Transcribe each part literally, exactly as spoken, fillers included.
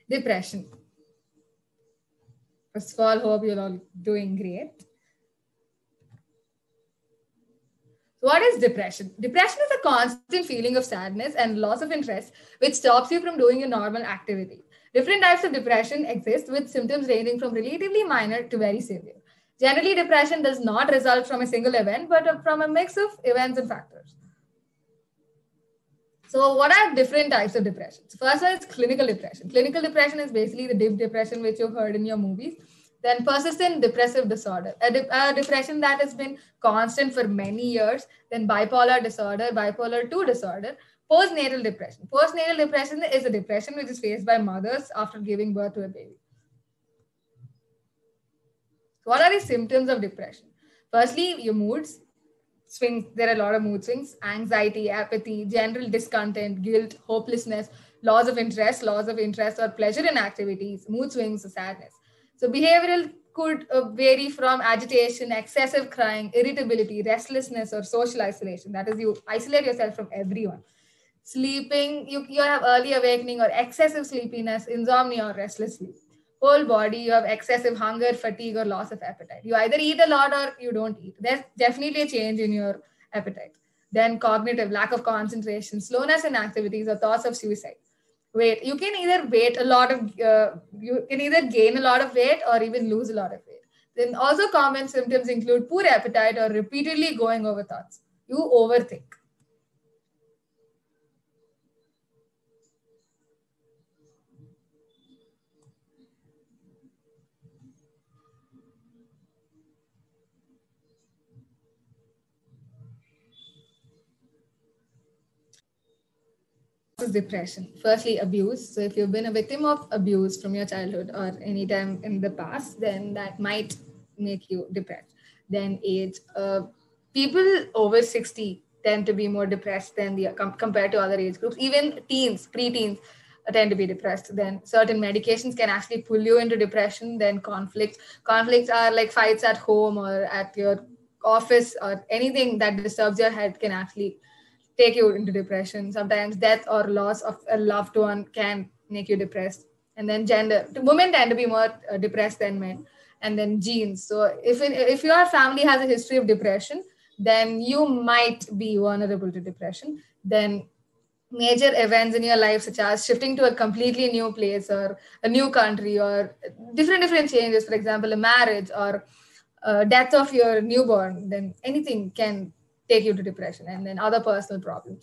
Depression. First of all, hope you're all doing great. What is depression? Depression is a constant feeling of sadness and loss of interest, which stops you from doing your normal activity. Different types of depression exist, with symptoms ranging from relatively minor to very severe. Generally, depression does not result from a single event, but from a mix of events and factors. So what are different types of depression? So first one is clinical depression. Clinical depression is basically the deep depression which you've heard in your movies. Then persistent depressive disorder, a, de- a depression that has been constant for many years. Then bipolar disorder, bipolar two disorder, postnatal depression. Postnatal depression is a depression which is faced by mothers after giving birth to a baby. So what are the symptoms of depression? Firstly, your moods swings. There are a lot of mood swings: anxiety, apathy, general discontent, guilt, hopelessness, loss of interest, loss of interest or pleasure in activities, mood swings, sadness. So behavioral could uh, vary from agitation, excessive crying, irritability, restlessness, or social isolation. That is, you isolate yourself from everyone. Sleeping, you, you have early awakening or excessive sleepiness, insomnia, or restless sleep. Whole body, you have excessive hunger, fatigue, or loss of appetite. You either eat a lot or you don't eat. There's definitely a change in your appetite. Then cognitive, lack of concentration, slowness in activities, or thoughts of suicide. Weight, you can either weight a lot of, uh, you can either gain a lot of weight or even lose a lot of weight. Then also common symptoms include poor appetite or repeatedly going over thoughts. You overthink. Is depression. Firstly, abuse. So if you've been a victim of abuse from your childhood or any time in the past, then that might make you depressed. Then age. Uh, people over sixty tend to be more depressed than the com- compared to other age groups. Even teens, pre-teens tend to be depressed. Then certain medications can actually pull you into depression. Then conflicts. Conflicts are like fights at home or at your office, or anything that disturbs your head can actually take you into depression. Sometimes death or loss of a loved one can make you depressed. And then gender, women tend to be more uh, depressed than men. And then genes. So if in, if your family has a history of depression, then you might be vulnerable to depression. Then major events in your life, such as shifting to a completely new place or a new country, or different different changes, for example, a marriage or uh, death of your newborn, then anything can take you to depression. And then other personal problems.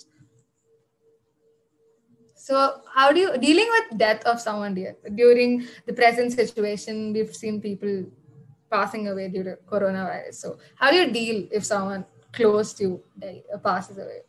So how do you, dealing with death of someone dear, during the present situation, we've seen people passing away due to coronavirus. So how do you deal if someone close to you die, uh, passes away?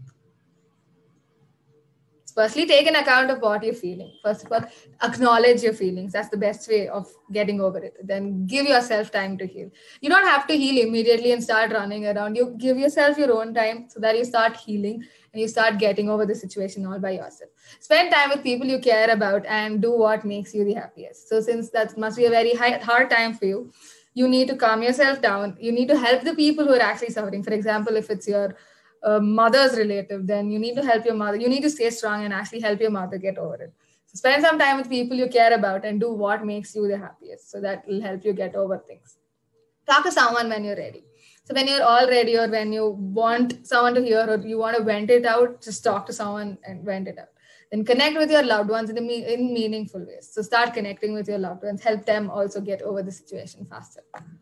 Firstly, take an account of what you're feeling. First of all, acknowledge your feelings. That's the best way of getting over it. Then give yourself time to heal. You don't have to heal immediately and start running around. You give yourself your own time so that you start healing and you start getting over the situation all by yourself. Spend time with people you care about and do what makes you the happiest. So since that must be a very high, hard time for you, you need to calm yourself down. You need to help the people who are actually suffering. For example, if it's your a mother's relative, then you need to help your mother. You need to stay strong and actually help your mother get over it. So spend some time with people you care about and do what makes you the happiest. So that will help you get over things. Talk to someone when you're ready. So when you're all ready, or when you want someone to hear, or you want to vent it out, just talk to someone and vent it out. Then connect with your loved ones in, the, in meaningful ways. So start connecting with your loved ones. Help them also get over the situation faster.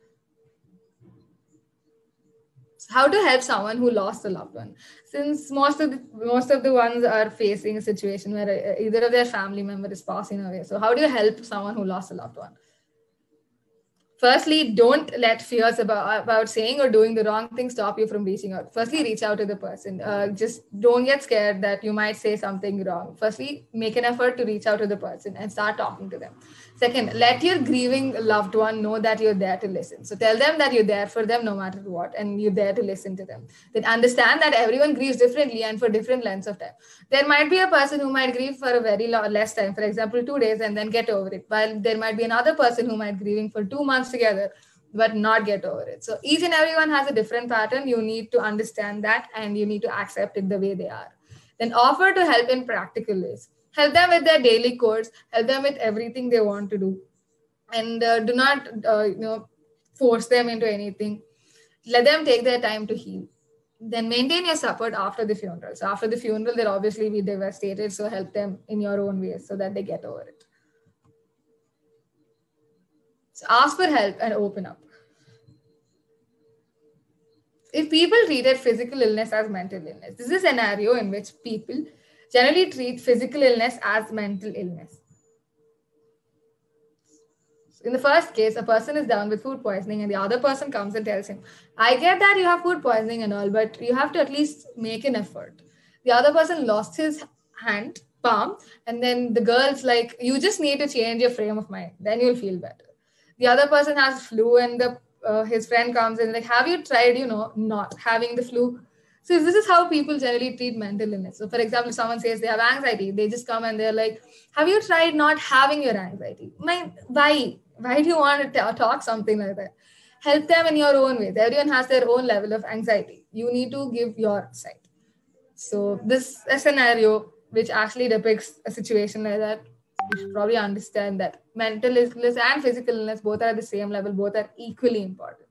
How to help someone who lost a loved one? Since most of the most of the ones are facing a situation where either of their family member is passing away. So how do you help someone who lost a loved one? Firstly, don't let fears about, about saying or doing the wrong thing stop you from reaching out. Firstly, reach out to the person. Uh, just don't get scared that you might say something wrong. Firstly, make an effort to reach out to the person and start talking to them. Second, let your grieving loved one know that you're there to listen. So tell them that you're there for them no matter what, and you're there to listen to them. Then understand that everyone grieves differently and for different lengths of time. There might be a person who might grieve for a very long, less time, for example, two days and then get over it. While there might be another person who might grieving for two months together, but not get over it. So each and everyone has a different pattern. You need to understand that and you need to accept it the way they are. Then offer to help in practical ways. Help them with their daily chores, help them with everything they want to do. And uh, do not, uh, you know, force them into anything. Let them take their time to heal. Then maintain your support after the funeral. So after the funeral, they'll obviously be devastated. So help them in your own ways so that they get over it. So ask for help and open up. If people treated physical illness as mental illness, this is a scenario in which people generally treat physical illness as mental illness. In the first case, a person is down with food poisoning and the other person comes and tells him, I get that you have food poisoning and all, but you have to at least make an effort. The other person lost his hand, palm, and then the girl's like, you just need to change your frame of mind. Then you'll feel better. The other person has flu and the uh, his friend comes in like, have you tried, you know, not having the flu? So this is how people generally treat mental illness. So for example, someone says they have anxiety, they just come and they're like, have you tried not having your anxiety? My, why? Why do you want to t- talk something like that? Help them in your own ways. Everyone has their own level of anxiety. You need to give your side. So this is a scenario which actually depicts a situation like that. You should probably understand that mental illness and physical illness both are at the same level, both are equally important.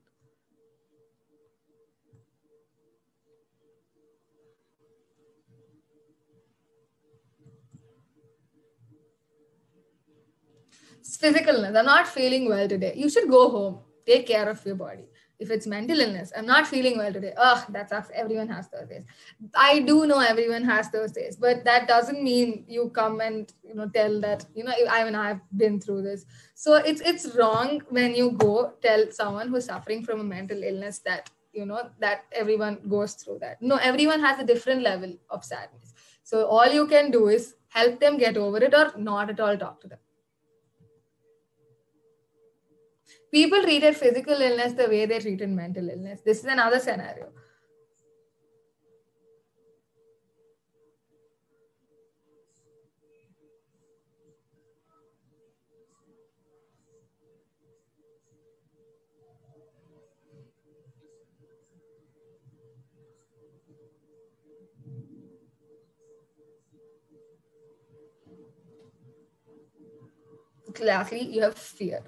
It's physical illness. I'm not feeling well today. You should go home. Take care of your body. If it's mental illness, I'm not feeling well today. Oh, that sucks. Everyone has those days. I do know everyone has those days, but that doesn't mean you come and, you know, tell that, you know, I mean, I've been through this. So it's it's wrong when you go tell someone who's suffering from a mental illness that, you know, that everyone goes through that. No, everyone has a different level of sadness. So all you can do is help them get over it or not at all talk to them. People treated physical illness the way they treated mental illness. This is another scenario. Lastly, you have fear.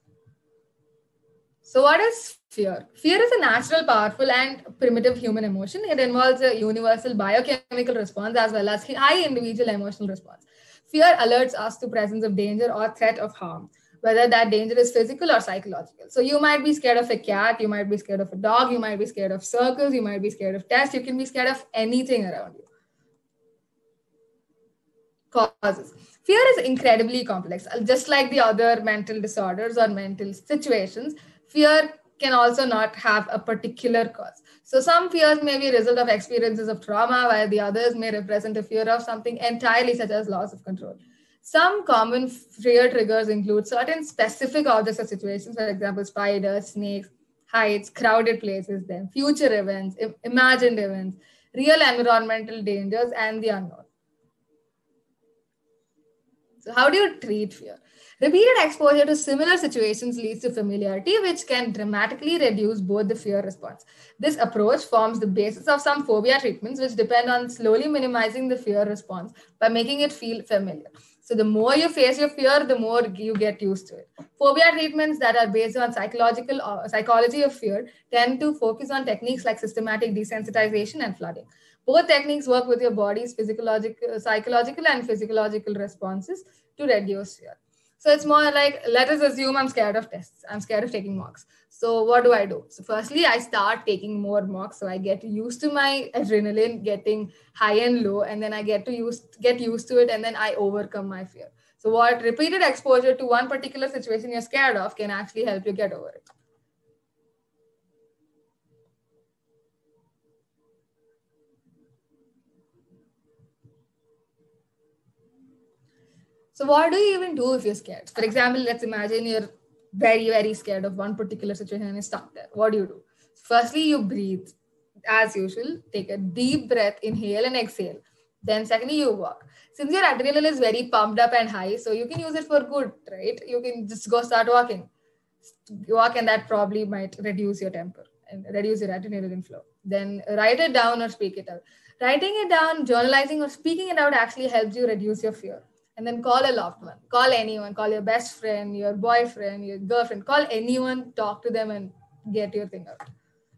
So what is fear? Fear is a natural, powerful, and primitive human emotion. It involves a universal biochemical response as well as high individual emotional response. Fear alerts us to presence of danger or threat of harm, whether that danger is physical or psychological. So you might be scared of a cat, you might be scared of a dog, you might be scared of circles, you might be scared of tests, you can be scared of anything around you. Causes. Fear is incredibly complex. Just like the other mental disorders or mental situations, fear can also not have a particular cause. So some fears may be a result of experiences of trauma, while the others may represent a fear of something entirely such as loss of control. Some common fear triggers include certain specific objects or situations, for example, spiders, snakes, heights, crowded places, then future events, imagined events, real environmental dangers, and the unknown. So how do you treat fear? Repeated exposure to similar situations leads to familiarity, which can dramatically reduce both the fear response. This approach forms the basis of some phobia treatments, which depend on slowly minimizing the fear response by making it feel familiar. So the more you face your fear, the more you get used to it. Phobia treatments that are based on psychological uh, psychology of fear tend to focus on techniques like systematic desensitization and flooding. Both techniques work with your body's physiological, psychological and physiological responses to reduce fear. So it's more like, let us assume I'm scared of tests. I'm scared of taking mocks. So what do I do? So firstly, I start taking more mocks. So I get used to my adrenaline getting high and low, and then I get to use, get used to it, and then I overcome my fear. So what repeated exposure to one particular situation you're scared of can actually help you get over it. So what do you even do if you're scared? For example, let's imagine you're very, very scared of one particular situation and you're stuck there. What do you do? Firstly, you breathe. As usual, take a deep breath, inhale and exhale. Then secondly, you walk. Since your adrenaline is very pumped up and high, so you can use it for good, right? You can just go start walking. Walk, and that probably might reduce your temper and reduce your adrenaline flow. Then write it down or speak it out. Writing it down, journalizing, or speaking it out actually helps you reduce your fear. And then call a loved one, call anyone, call your best friend, your boyfriend, your girlfriend, call anyone, talk to them, and get your thing out.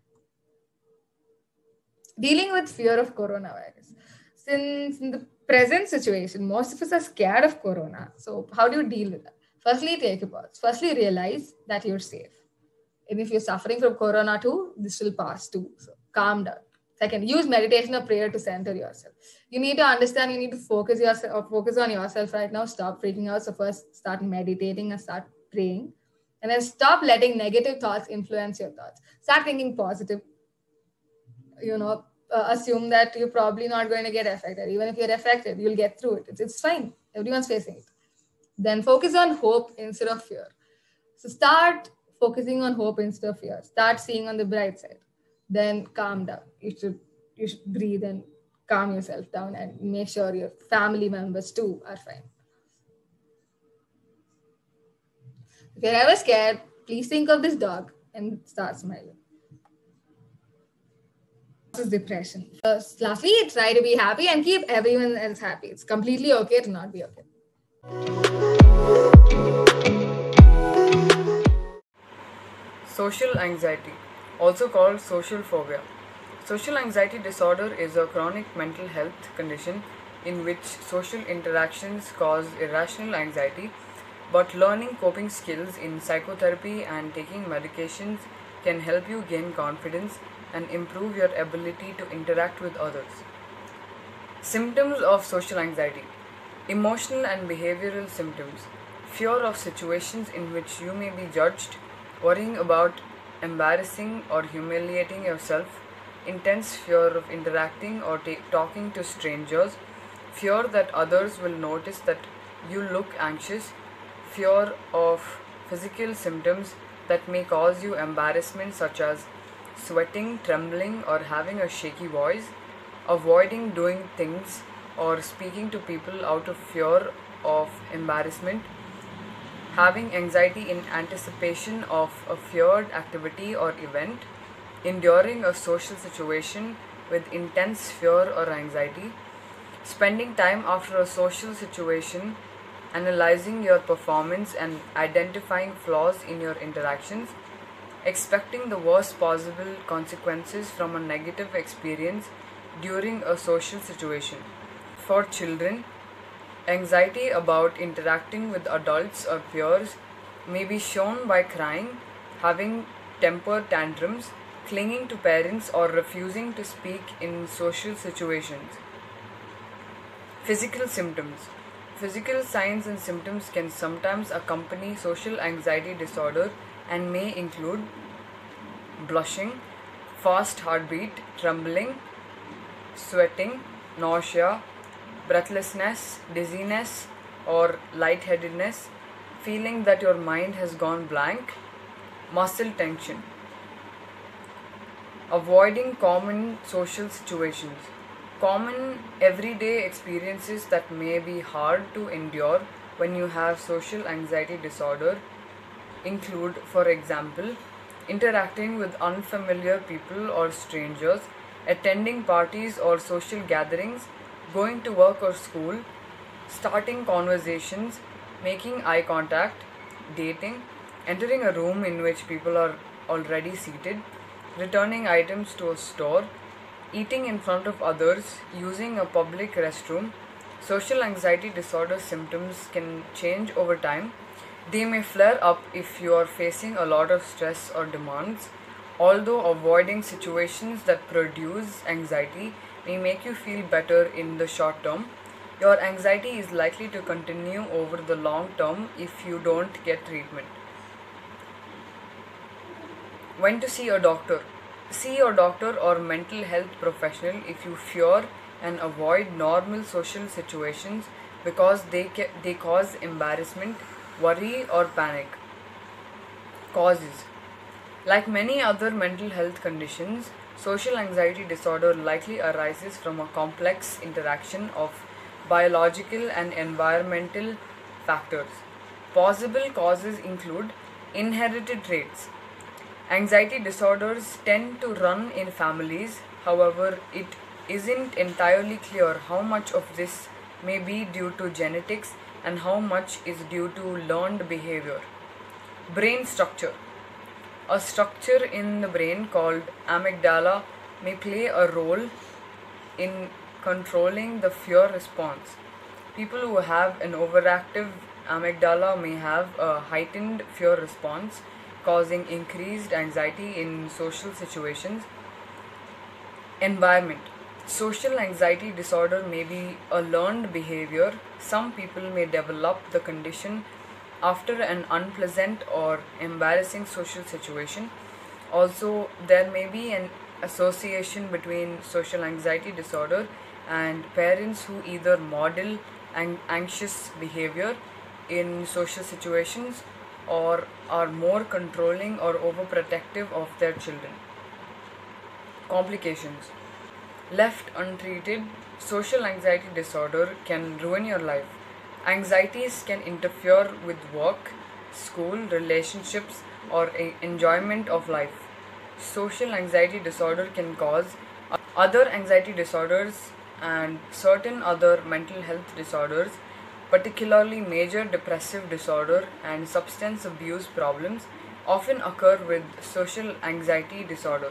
Dealing with fear of coronavirus. Since in the present situation, most of us are scared of corona. So, how do you deal with that? Firstly, take a pause. Firstly, realize that you're safe. And if you're suffering from corona too, this will pass too. So, calm down. Second, use meditation or prayer to center yourself. You need to understand, you need to focus yourself, focus on yourself right now. Stop freaking out. So, first, start meditating and start praying. And then stop letting negative thoughts influence your thoughts. Start thinking positive. You know, uh, assume that you're probably not going to get affected. Even if you're affected, you'll get through it. It's, it's fine. Everyone's facing it. Then focus on hope instead of fear. So start focusing on hope instead of fear. Start seeing on the bright side. Then calm down. You should you should breathe and calm yourself down and make sure your family members too are fine. If you're ever scared, please think of this dog and start smiling. Is depression. Uh, lastly, try to be happy and keep everyone else happy. It's completely okay to not be okay. Social anxiety, also called social phobia. Social anxiety disorder is a chronic mental health condition in which social interactions cause irrational anxiety, but learning coping skills in psychotherapy and taking medications can help you gain confidence and improve your ability to interact with others. Symptoms of social anxiety: emotional and behavioral symptoms, fear of situations in which you may be judged, worrying about embarrassing or humiliating yourself, intense fear of interacting or ta- talking to strangers, fear that others will notice that you look anxious, fear of physical symptoms that may cause you embarrassment such as sweating, trembling, or having a shaky voice, avoiding doing things or speaking to people out of fear of embarrassment, having anxiety in anticipation of a feared activity or event, enduring a social situation with intense fear or anxiety, spending time after a social situation, analyzing your performance and identifying flaws in your interactions, expecting the worst possible consequences from a negative experience during a social situation. For children, anxiety about interacting with adults or peers may be shown by crying, having temper tantrums, clinging to parents, or refusing to speak in social situations. Physical symptoms. Physical signs and symptoms can sometimes accompany social anxiety disorder and may include blushing, fast heartbeat, trembling, sweating, nausea, breathlessness, dizziness or lightheadedness, feeling that your mind has gone blank, muscle tension. Avoiding common social situations. Common everyday experiences that may be hard to endure when you have social anxiety disorder include, for example, interacting with unfamiliar people or strangers, attending parties or social gatherings, going to work or school, starting conversations, making eye contact, dating, entering a room in which people are already seated, returning items to a store, eating in front of others, using a public restroom. Social anxiety disorder symptoms can change over time. They may flare up if you are facing a lot of stress or demands. Although avoiding situations that produce anxiety may make you feel better in the short term, your anxiety is likely to continue over the long term if you don't get treatment. When to see a doctor. See your doctor or mental health professional if you fear and avoid normal social situations because they, ca- they cause embarrassment, worry, or panic. Causes. Like many other mental health conditions, social anxiety disorder likely arises from a complex interaction of biological and environmental factors. Possible causes include inherited traits. Anxiety disorders tend to run in families, however, it isn't entirely clear how much of this may be due to genetics and how much is due to learned behavior. Brain structure. A structure in the brain called amygdala may play a role in controlling the fear response. People who have an overactive amygdala may have a heightened fear response, causing increased anxiety in social situations. Environment. Social anxiety disorder may be a learned behavior. Some people may develop the condition after an unpleasant or embarrassing social situation. Also, there may be an association between social anxiety disorder and parents who either model an anxious behavior in social situations or are more controlling or overprotective of their children. Complications. Left untreated, social anxiety disorder can ruin your life. Anxieties can interfere with work, school, relationships, or enjoyment of life. Social anxiety disorder can cause other anxiety disorders and certain other mental health disorders, particularly major depressive disorder and substance abuse problems, often occur with social anxiety disorder.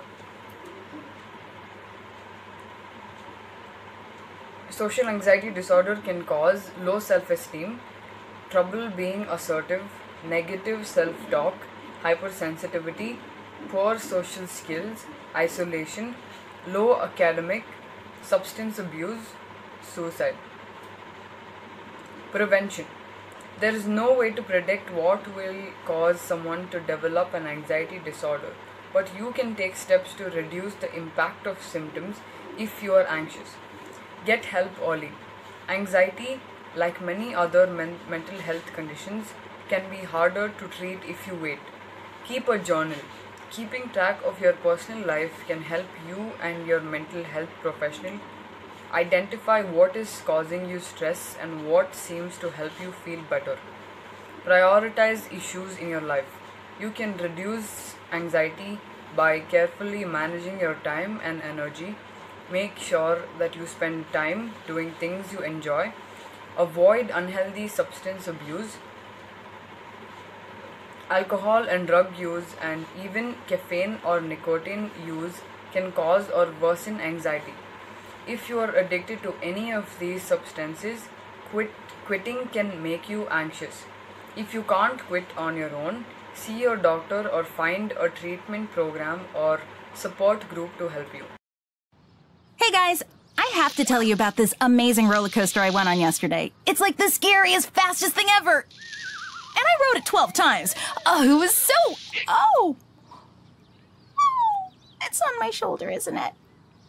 Social anxiety disorder can cause low self-esteem, trouble being assertive, negative self-talk, hypersensitivity, poor social skills, isolation, low academic, substance abuse, suicide. Prevention. There is no way to predict what will cause someone to develop an anxiety disorder, but you can take steps to reduce the impact of symptoms if you are anxious. Get help early. Anxiety, like many other men- mental health conditions, can be harder to treat if you wait. Keep a journal. Keeping track of your personal life can help you and your mental health professional identify what is causing you stress and what seems to help you feel better. Prioritize issues in your life. You can reduce anxiety by carefully managing your time and energy. Make sure that you spend time doing things you enjoy. Avoid unhealthy substance abuse. Alcohol and drug use and even caffeine or nicotine use can cause or worsen anxiety. If you are addicted to any of these substances, quit, quitting can make you anxious. If you can't quit on your own, see your doctor or find a treatment program or support group to help you. Hey guys, I have to tell you about this amazing roller coaster I went on yesterday. It's like the scariest, fastest thing ever. And I rode it twelve times. Oh, it was so... Oh! Oh! It's on my shoulder, isn't it?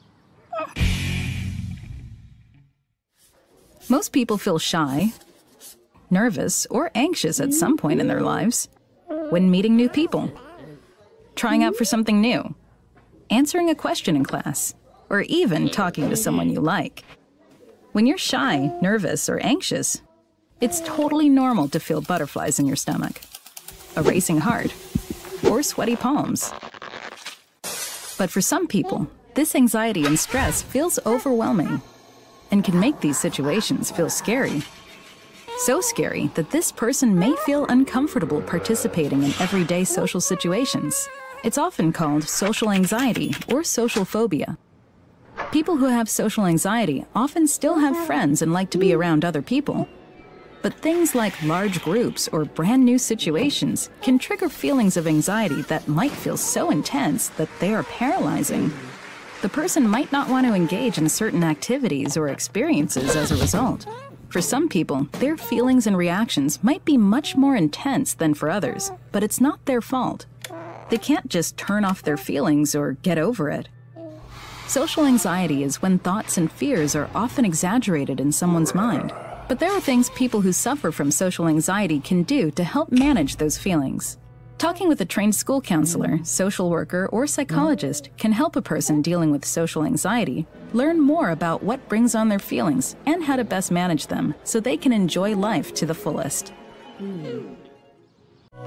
Most people feel shy, nervous, or anxious at some point in their lives when meeting new people, trying out for something new, answering a question in class, or even talking to someone you like. When you're shy, nervous, or anxious, it's totally normal to feel butterflies in your stomach, a racing heart, or sweaty palms. But for some people, this anxiety and stress feels overwhelming and can make these situations feel scary. So scary that this person may feel uncomfortable participating in everyday social situations. It's often called social anxiety or social phobia. People who have social anxiety often still have friends and like to be around other people. But things like large groups or brand new situations can trigger feelings of anxiety that might feel so intense that they are paralyzing. The person might not want to engage in certain activities or experiences as a result. For some people, their feelings and reactions might be much more intense than for others, but it's not their fault. They can't just turn off their feelings or get over it. Social anxiety is when thoughts and fears are often exaggerated in someone's mind. But there are things people who suffer from social anxiety can do to help manage those feelings. Talking with a trained school counselor, social worker, or psychologist can help a person dealing with social anxiety learn more about what brings on their feelings and how to best manage them so they can enjoy life to the fullest.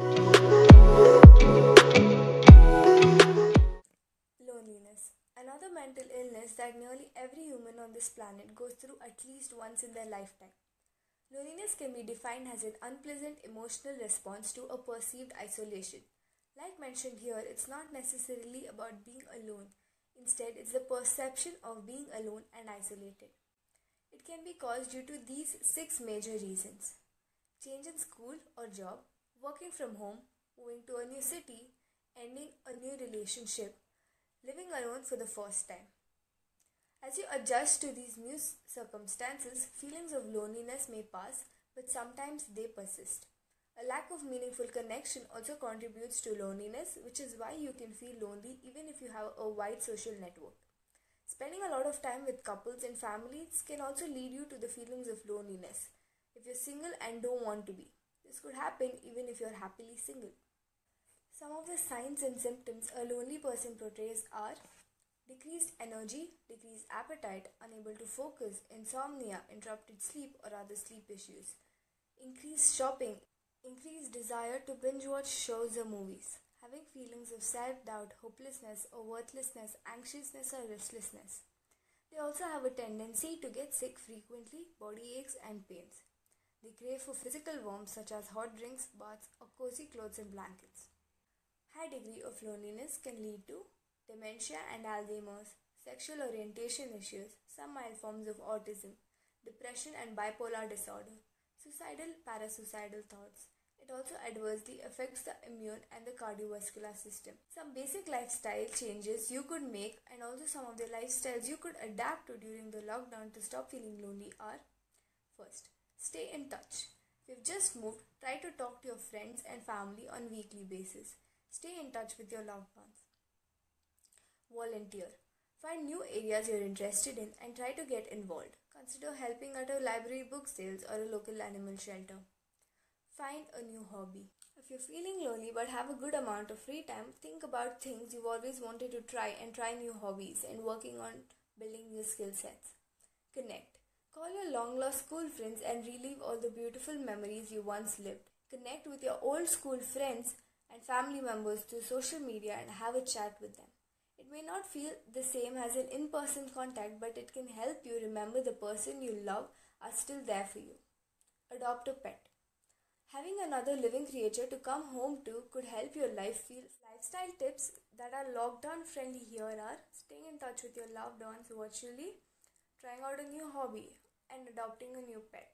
Loneliness. Another mental illness that nearly every human on this planet goes through at least once in their lifetime. Loneliness can be defined as an unpleasant emotional response to a perceived isolation. Like mentioned here, it's not necessarily about being alone. Instead, it's the perception of being alone and isolated. It can be caused due to these six major reasons: change in school or job, working from home, moving to a new city, ending a new relationship, living alone for the first time. As you adjust to these new circumstances, feelings of loneliness may pass, but sometimes they persist. A lack of meaningful connection also contributes to loneliness, which is why you can feel lonely even if you have a wide social network. Spending a lot of time with couples and families can also lead you to the feelings of loneliness if you're single and don't want to be. This could happen even if you're happily single. Some of the signs and symptoms a lonely person portrays are decreased energy, decreased appetite, unable to focus, insomnia, interrupted sleep or other sleep issues, increased shopping, increased desire to binge watch shows or movies, having feelings of self-doubt, hopelessness or worthlessness, anxiousness or restlessness. They also have a tendency to get sick frequently, body aches and pains. They crave for physical warmth such as hot drinks, baths or cozy clothes and blankets. High degree of loneliness can lead to dementia and Alzheimer's, sexual orientation issues, some mild forms of autism, depression and bipolar disorder, suicidal, parasuicidal thoughts. It also adversely affects the immune and the cardiovascular system. Some basic lifestyle changes you could make and also some of the lifestyles you could adapt to during the lockdown to stop feeling lonely are: first, stay in touch. If you've just moved, try to talk to your friends and family on weekly basis. Stay in touch with your loved ones. Volunteer. Find new areas you're interested in and try to get involved. Consider helping at a library, book sales or a local animal shelter. Find a new hobby. If you're feeling lonely but have a good amount of free time, think about things you've always wanted to try and try new hobbies and working on building new skill sets. Connect. Call your long lost school friends and relive all the beautiful memories you once lived. Connect with your old school friends and family members through social media and have a chat with them. It may not feel the same as an in-person contact, but it can help you remember the person you love are still there for you. Adopt a pet. Having another living creature to come home to could help your life feel. Lifestyle tips that are lockdown friendly here are staying in touch with your loved ones virtually, trying out a new hobby, and adopting a new pet.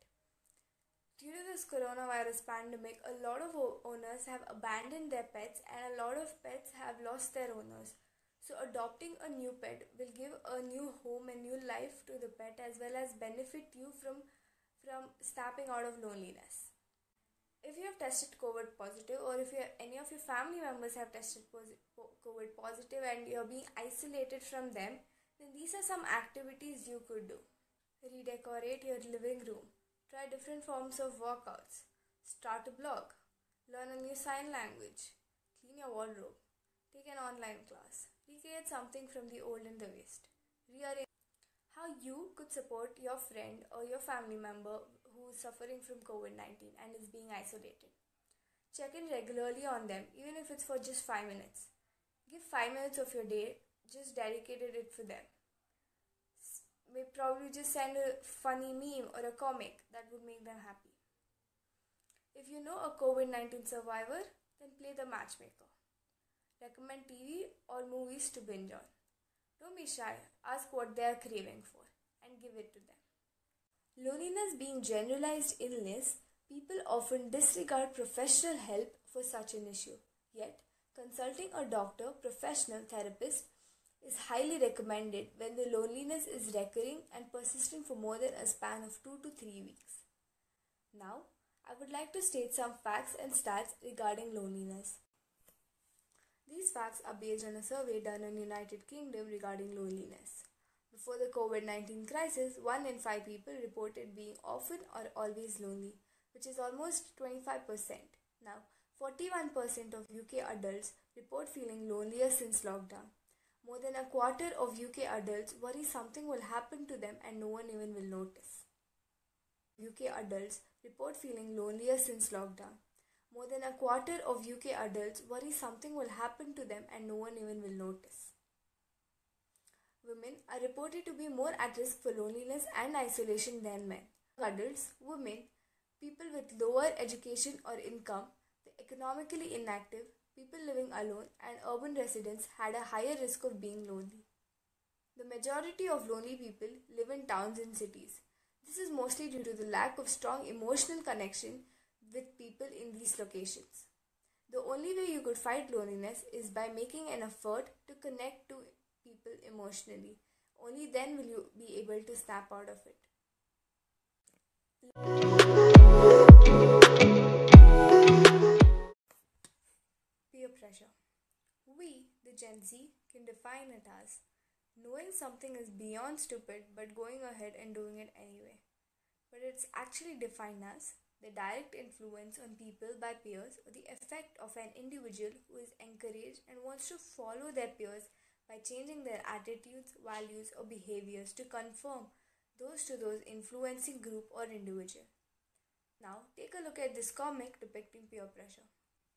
Due to this coronavirus pandemic, a lot of owners have abandoned their pets and a lot of pets have lost their owners. So adopting a new pet will give a new home and new life to the pet as well as benefit you from, from snapping out of loneliness. If you have tested COVID positive or if you have, any of your family members have tested COVID positive and you are being isolated from them, then these are some activities you could do. Redecorate your living room. Try different forms of workouts. Start a blog. Learn a new sign language. Clean your wardrobe. Take an online class. Recreate something from the old and the waste. Rearrange. How you could support your friend or your family member who is suffering from COVID nineteen and is being isolated. Check in regularly on them, even if it's for just five minutes. Give five minutes of your day, just dedicated it for them. May probably just send a funny meme or a comic that would make them happy. If you know a COVID nineteen survivor, then play the matchmaker. Recommend T V or movies to binge on. Don't be shy, ask what they are craving for and give it to them. Loneliness being generalized illness, people often disregard professional help for such an issue. Yet, consulting a doctor, professional therapist is highly recommended when the loneliness is recurring and persisting for more than a span of two to three weeks. Now, I would like to state some facts and stats regarding loneliness. These facts are based on a survey done in the United Kingdom regarding loneliness. Before the COVID nineteen crisis, one in five people reported being often or always lonely, which is almost twenty-five percent. Now, forty-one percent of U K adults report feeling lonelier since lockdown. More than a quarter of U K adults worry something will happen to them and no one even will notice. U K adults report feeling lonelier since lockdown. More than a quarter of U K adults worry something will happen to them and no one even will notice. women are reported to be more at risk for loneliness and isolation than men. Adults, women, people with lower education or income, the economically inactive, people living alone, and urban residents had a higher risk of being lonely. The majority of lonely people live in towns and cities. This is mostly due to the lack of strong emotional connection with people in these locations. The only way you could fight loneliness is by making an effort to connect to people emotionally. Only then will you be able to snap out of it. Peer pressure. We, the Gen Z, can define it as knowing something is beyond stupid but going ahead and doing it anyway. But it's actually defined as the direct influence on people by peers or the effect of an individual who is encouraged and wants to follow their peers by changing their attitudes, values, or behaviors to conform those to those influencing group or individual. Now, take a look at this comic depicting peer pressure.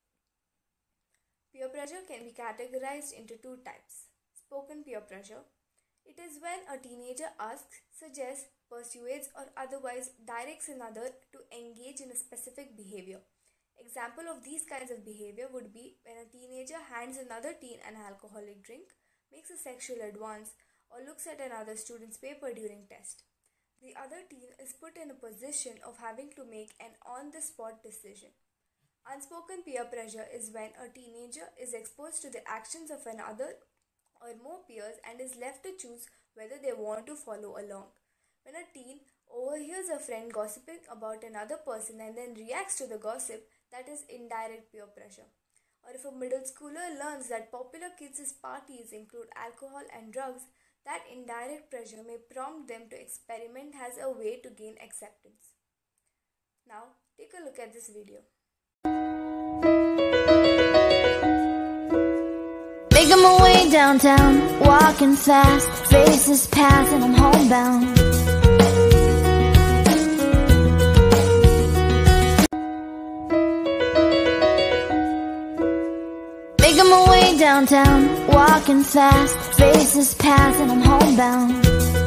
Peer pressure can be categorized into two types. Spoken peer pressure. It is when a teenager asks, suggests, persuades, or otherwise directs another to engage in a specific behavior. Example of these kinds of behavior would be when a teenager hands another teen an alcoholic drink, makes a sexual advance, or looks at another student's paper during test. The other teen is put in a position of having to make an on-the-spot decision. Unspoken peer pressure is when a teenager is exposed to the actions of another or more peers and is left to choose whether they want to follow along. When a teen overhears a friend gossiping about another person and then reacts to the gossip, that is indirect peer pressure. Or if a middle schooler learns that popular kids' parties include alcohol and drugs, that indirect pressure may prompt them to experiment as a way to gain acceptance. Now, take a look at this video. Making my way downtown, walking fast, faces pass and I'm homebound. Making my way downtown, walking fast, faces pass and I'm homebound.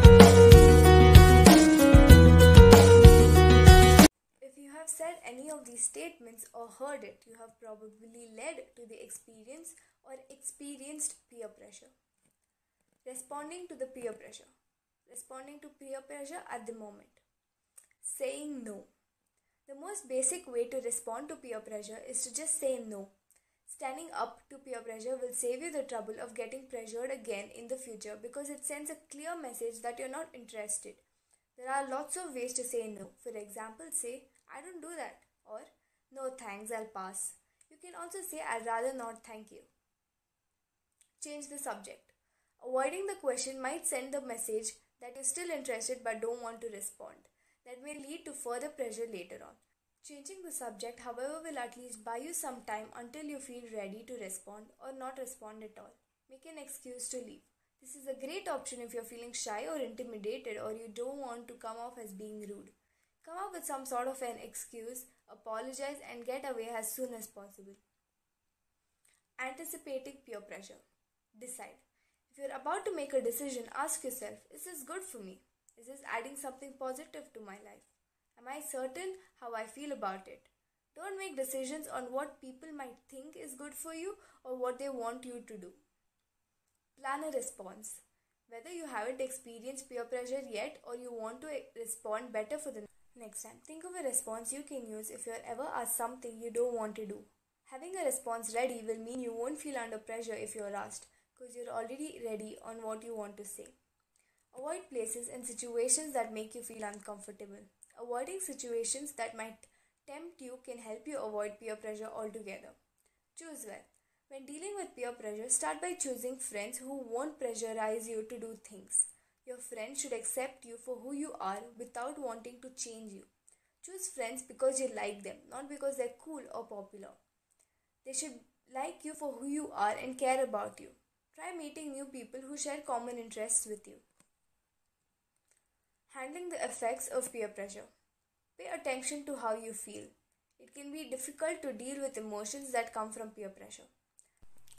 If you have said any of these statements or heard it, you have probably led to the experience or experienced peer pressure. Responding to the peer pressure. Responding to peer pressure at the moment. Saying no. The most basic way to respond to peer pressure is to just say no. Standing up to peer pressure will save you the trouble of getting pressured again in the future because it sends a clear message that you're not interested. There are lots of ways to say no. For example, say, I don't do that, or no thanks, I'll pass. You can also say, I'd rather not, thank you. Change the subject. Avoiding the question might send the message that you're still interested but don't want to respond. That may lead to further pressure later on. Changing the subject, however, will at least buy you some time until you feel ready to respond or not respond at all. Make an excuse to leave. This is a great option if you're feeling shy or intimidated or you don't want to come off as being rude. Come up with some sort of an excuse, apologize, and get away as soon as possible. Anticipating peer pressure. Decide. If you're about to make a decision, ask yourself, is this good for me? Is this adding something positive to my life? Am I certain how I feel about it? Don't make decisions on what people might think is good for you or what they want you to do. Plan a response. Whether you haven't experienced peer pressure yet or you want to respond better for the next time, think of a response you can use if you're ever asked something you don't want to do. Having a response ready will mean you won't feel under pressure if you're asked, because you're already ready on what you want to say. Avoid places and situations that make you feel uncomfortable. Avoiding situations that might tempt you can help you avoid peer pressure altogether. Choose well. When dealing with peer pressure, start by choosing friends who won't pressurize you to do things. Your friends should accept you for who you are without wanting to change you. Choose friends because you like them, not because they're cool or popular. They should like you for who you are and care about you. Try meeting new people who share common interests with you. Handling the effects of peer pressure. Pay attention to how you feel. It can be difficult to deal with emotions that come from peer pressure.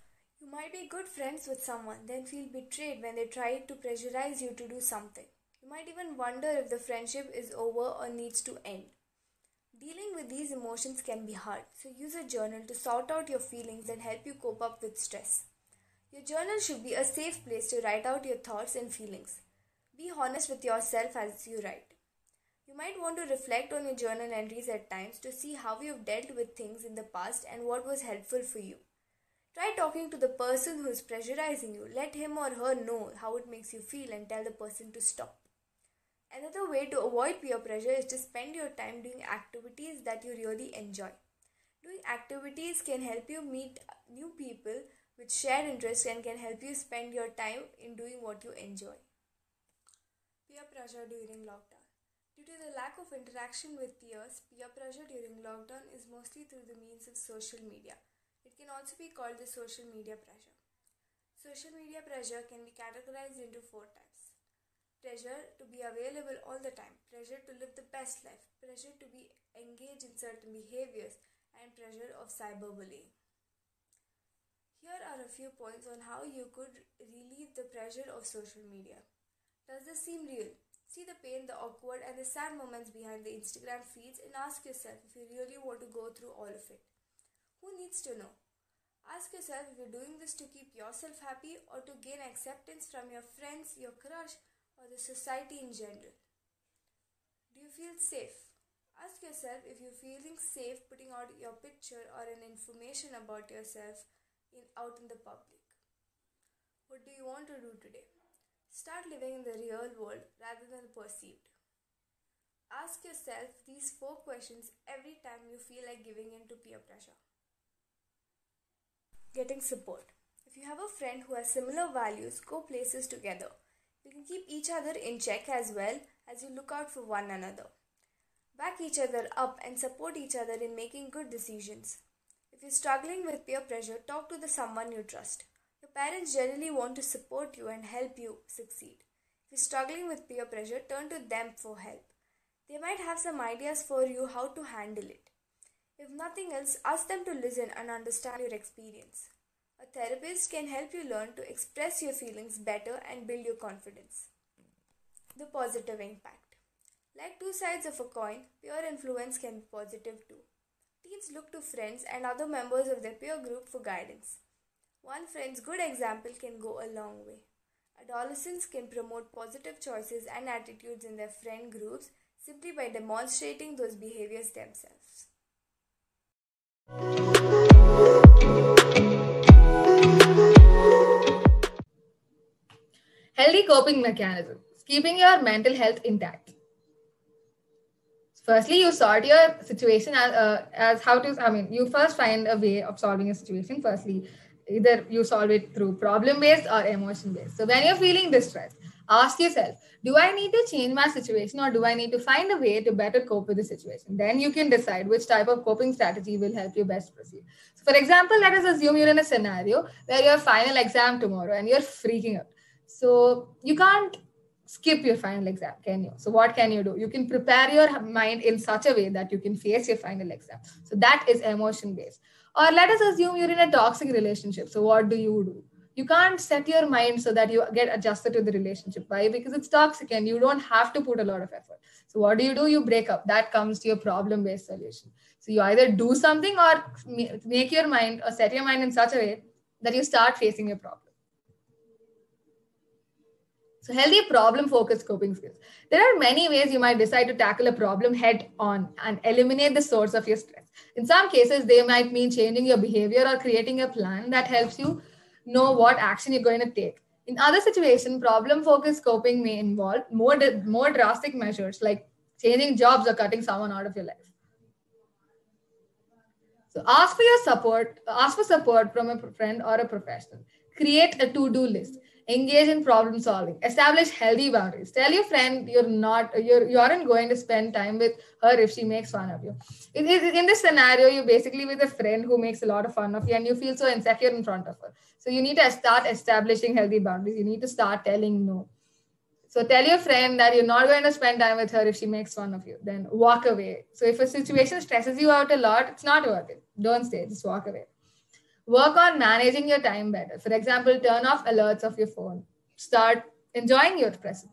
You might be good friends with someone, then feel betrayed when they try to pressurize you to do something. You might even wonder if the friendship is over or needs to end. Dealing with these emotions can be hard, so use a journal to sort out your feelings and help you cope up with stress. Your journal should be a safe place to write out your thoughts and feelings. Be honest with yourself as you write. You might want to reflect on your journal entries at times to see how you've dealt with things in the past and what was helpful for you. Try talking to the person who is pressurizing you. Let him or her know how it makes you feel and tell the person to stop. Another way to avoid peer pressure is to spend your time doing activities that you really enjoy. Doing activities can help you meet new people with shared interests and can help you spend your time in doing what you enjoy. Peer pressure during lockdown. Due to the lack of interaction with peers, peer pressure during lockdown is mostly through the means of social media. It can also be called the social media pressure. Social media pressure can be categorized into four types. Pressure to be available all the time, pressure to live the best life, pressure to be engaged in certain behaviors, and pressure of cyberbullying. Here are a few points on how you could relieve the pressure of social media. Does this seem real? See the pain, the awkward, and the sad moments behind the Instagram feeds and ask yourself if you really want to go through all of it. Who needs to know? Ask yourself if you're doing this to keep yourself happy or to gain acceptance from your friends, your crush, or the society in general. Do you feel safe? Ask yourself if you're feeling safe putting out your picture or an information about yourself in, out in the public. What do you want to do today? Start living in the real world rather than perceived. Ask yourself these four questions every time you feel like giving in to peer pressure. Getting support. If you have a friend who has similar values, go places together. You can keep each other in check as well as you look out for one another. Back each other up and support each other in making good decisions. If you're struggling with peer pressure, talk to the someone you trust. Your parents generally want to support you and help you succeed. If you're struggling with peer pressure, turn to them for help. They might have some ideas for you how to handle it. If nothing else, ask them to listen and understand your experience. A therapist can help you learn to express your feelings better and build your confidence. The positive impact. Like two sides of a coin, peer influence can be positive too. Teens look to friends and other members of their peer group for guidance. One friend's good example can go a long way. Adolescents can promote positive choices and attitudes in their friend groups simply by demonstrating those behaviors themselves. Healthy coping mechanisms. Keeping your mental health intact. Firstly, you sort your situation as, uh, as how to, I mean, you first find a way of solving a situation. Firstly, either you solve it through problem-based or emotion-based. So when you're feeling distressed, ask yourself, do I need to change my situation or do I need to find a way to better cope with the situation? Then you can decide which type of coping strategy will help you best proceed. So for example, let us assume you're in a scenario where your final exam tomorrow and you're freaking out. So you can't skip your final exam, can you? So what can you do? You can prepare your mind in such a way that you can face your final exam. So that is emotion based. Or let us assume you're in a toxic relationship. So what do you do? You can't set your mind so that you get adjusted to the relationship. Why? Because it's toxic and you don't have to put a lot of effort. So what do you do? You break up. That comes to your problem-based solution. So you either do something or make your mind or set your mind in such a way that you start facing your problem. So healthy problem-focused coping skills. There are many ways you might decide to tackle a problem head on and eliminate the source of your stress. In some cases, they might mean changing your behavior or creating a plan that helps you know what action you're going to take. In other situations, problem-focused coping may involve more, more drastic measures like changing jobs or cutting someone out of your life. So ask for your support, ask for support from a friend or a professional. Create a to-do list. Engage in problem solving. Establish healthy boundaries. Tell your friend you're not you're you aren't going to spend time with her if she makes fun of you. In, in this scenario, you're basically with a friend who makes a lot of fun of you and you feel so insecure in front of her. So you need to start establishing healthy boundaries. You need to start telling no. So tell your friend that you're not going to spend time with her if she makes fun of you. Then walk away. So if a situation stresses you out a lot, it's not worth it. Don't stay. Just walk away. Work on managing your time better. For example, turn off alerts of your phone. Start enjoying your present.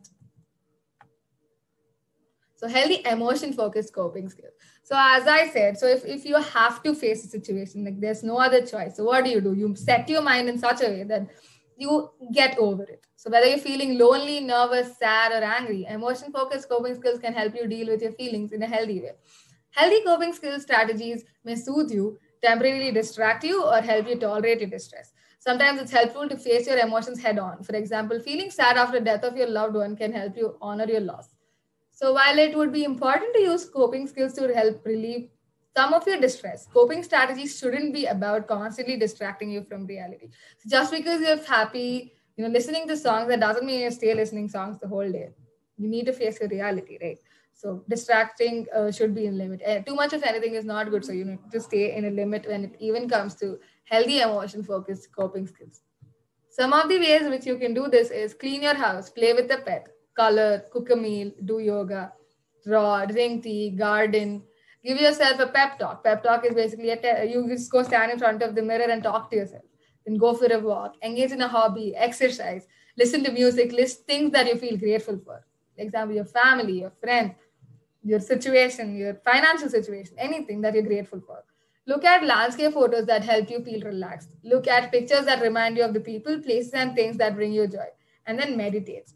So healthy emotion focused coping skills. So as I said, so if, if you have to face a situation, like there's no other choice. So what do you do? You set your mind in such a way that you get over it. So whether you're feeling lonely, nervous, sad, or angry, emotion focused coping skills can help you deal with your feelings in a healthy way. Healthy coping skills strategies may soothe you, temporarily distract you, or help you tolerate your distress. Sometimes it's helpful to face your emotions head on. For example, feeling sad after the death of your loved one can help you honor your loss. So while it would be important to use coping skills to help relieve some of your distress, coping strategies shouldn't be about constantly distracting you from reality. So just because you're happy, you know, listening to songs, that doesn't mean you stay listening songs the whole day. You need to face your reality, right? So distracting uh, should be in limit. Uh, too much of anything is not good. So you need to stay in a limit when it even comes to healthy emotion-focused coping skills. Some of the ways which you can do this is clean your house, play with the pet, color, cook a meal, do yoga, draw, drink tea, garden. Give yourself a pep talk. Pep talk is basically a te- you just go stand in front of the mirror and talk to yourself. Then go for a walk, engage in a hobby, exercise, listen to music, list things that you feel grateful for. For example, your family, your friend, your situation, your financial situation, anything that you're grateful for. Look at landscape photos that help you feel relaxed. Look at pictures that remind you of the people, places, and things that bring you joy. And then meditate.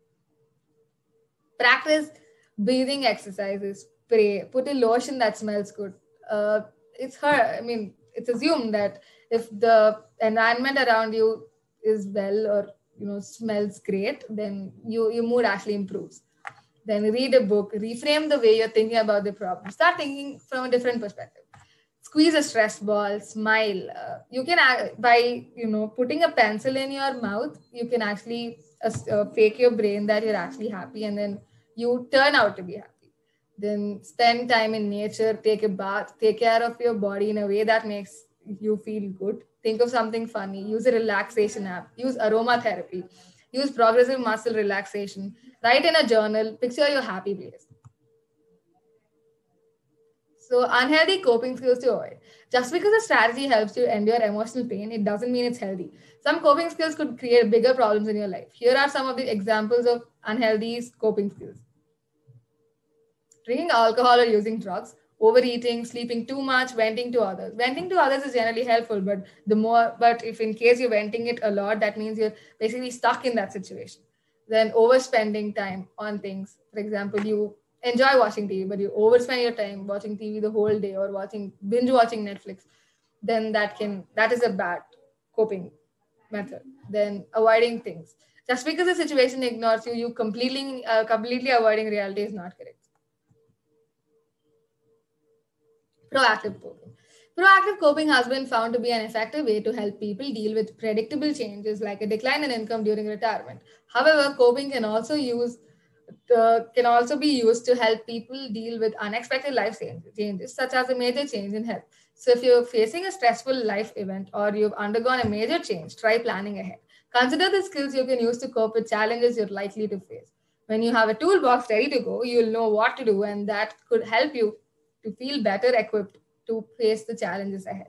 Practice breathing exercises. Pray. Put a lotion that smells good. Uh, it's her. I mean, it's assumed that if the environment around you is well or you know smells great, then you, your mood actually improves. Then read a book. Reframe the way you're thinking about the problem. Start thinking from a different perspective. Squeeze a stress ball, smile. Uh, you can, by, you know, putting a pencil in your mouth, you can actually uh, uh, fake your brain that you're actually happy and then you turn out to be happy. Then spend time in nature, take a bath, take care of your body in a way that makes you feel good. Think of something funny, use a relaxation app, use aromatherapy, use progressive muscle relaxation, write in a journal, picture your happy place. So unhealthy coping skills to avoid. Just because a strategy helps you endure emotional pain, it doesn't mean it's healthy. Some coping skills could create bigger problems in your life. Here are some of the examples of unhealthy coping skills. Drinking alcohol or using drugs, overeating, sleeping too much, venting to others. Venting to others is generally helpful, but the more, but if in case you're venting it a lot, that means you're basically stuck in that situation. Then overspending time on things. For example, you enjoy watching T V, but you overspend your time watching T V the whole day or watching binge watching Netflix, then that can that is a bad coping method. Then avoiding things. Just because the situation ignores you, you completely uh, completely avoiding reality is not correct. Proactive coping. Proactive coping has been found to be an effective way to help people deal with predictable changes like a decline in income during retirement. However, coping can also use uh, can also be used to help people deal with unexpected life changes, such as a major change in health. So, if you're facing a stressful life event or you've undergone a major change, try planning ahead. Consider the skills you can use to cope with challenges you're likely to face. When you have a toolbox ready to go, you'll know what to do, and that could help you to feel better equipped to face the challenges ahead.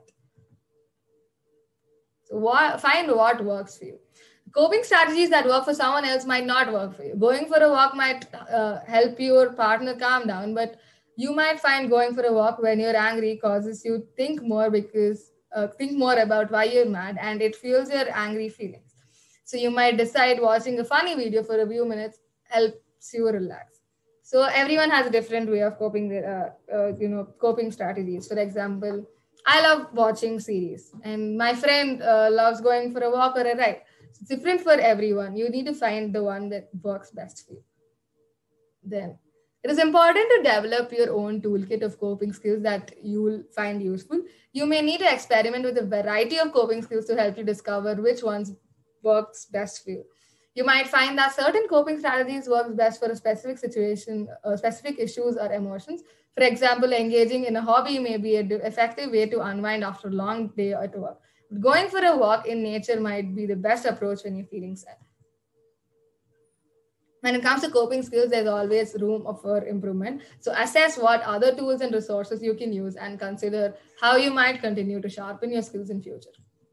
So, what, find what works for you. Coping strategies that work for someone else might not work for you. Going for a walk might uh, help your partner calm down, but you might find going for a walk when you're angry causes you think more because uh, think more about why you're mad, and it fuels your angry feelings. So you might decide watching a funny video for a few minutes helps you relax. So everyone has a different way of coping with, uh, uh, you know, coping strategies. For example, I love watching series, and my friend uh, loves going for a walk or a ride. It's different for everyone. You need to find the one that works best for you. Then, it is important to develop your own toolkit of coping skills that you will find useful. You may need to experiment with a variety of coping skills to help you discover which ones works best for you. You might find that certain coping strategies work best for a specific situation, uh, specific issues or emotions. For example, engaging in a hobby may be an effective way to unwind after a long day at work. Going for a walk in nature might be the best approach when you're feeling sad. When it comes to coping skills, there's always room for improvement. So assess what other tools and resources you can use and consider how you might continue to sharpen your skills in future.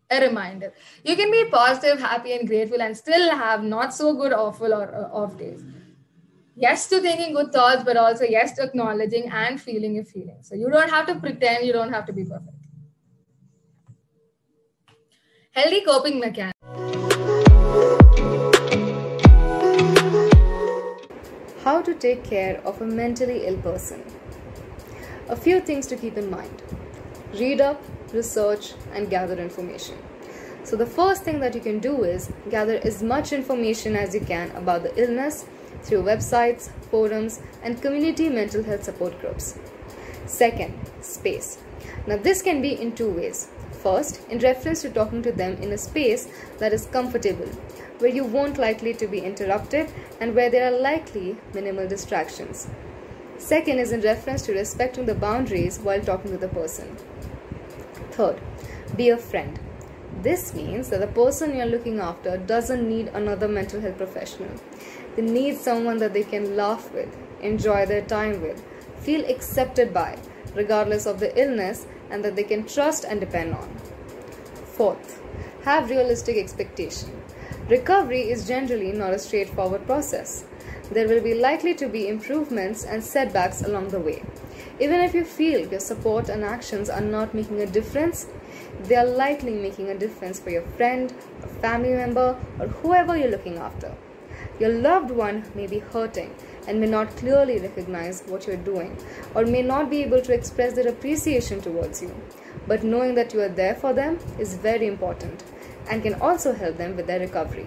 a reminder. You can be positive, happy, and grateful and still have not so good, awful, or uh, off days. Yes to thinking good thoughts, but also yes to acknowledging and feeling your feelings. So you don't have to pretend, you don't have to be perfect. Healthy coping mechanics. How to take care of a mentally ill person. A few things to keep in mind. Read up, research, and gather information. So the first thing that you can do is gather as much information as you can about the illness through websites, forums, and community mental health support groups. Second, space. Now this can be in two ways. First, in reference to talking to them in a space that is comfortable, where you won't likely to be interrupted and where there are likely minimal distractions. Second is in reference to respecting the boundaries while talking to the person. Third, be a friend. This means that the person you're looking after doesn't need another mental health professional. They need someone that they can laugh with, enjoy their time with, feel accepted by, regardless of the illness, and that they can trust and depend on. Fourth, have realistic expectation. Recovery is generally not a straightforward process. There will be likely to be improvements and setbacks along the way. Even if you feel your support and actions are not making a difference, they are likely making a difference for your friend, a family member, or whoever you're looking after. Your loved one may be hurting and may not clearly recognize what you're doing, or may not be able to express their appreciation towards you. But knowing that you are there for them is very important and can also help them with their recovery.